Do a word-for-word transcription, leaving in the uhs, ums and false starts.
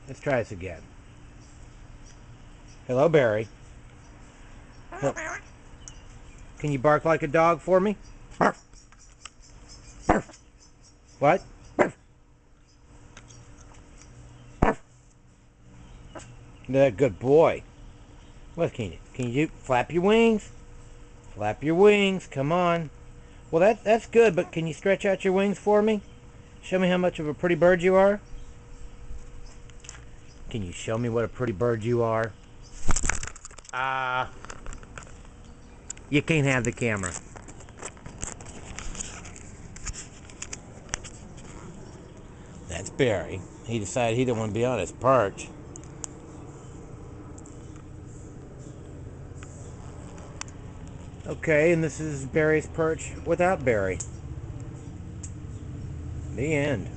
Let's try this again. Hello, Barry. Hel- Can you bark like a dog for me? Barf. Barf. What? Barf. Barf. Yeah, good boy. What can you can you do? Flap your wings? Flap your wings. Come on. Well, that that's good, but can you stretch out your wings for me? Show me how much of a pretty bird you are. Can you show me what a pretty bird you are? Ah, uh, you can't have the camera. That's Barry. He decided he didn't want to be on his perch. Okay, and this is Barry's perch without Barry. The end.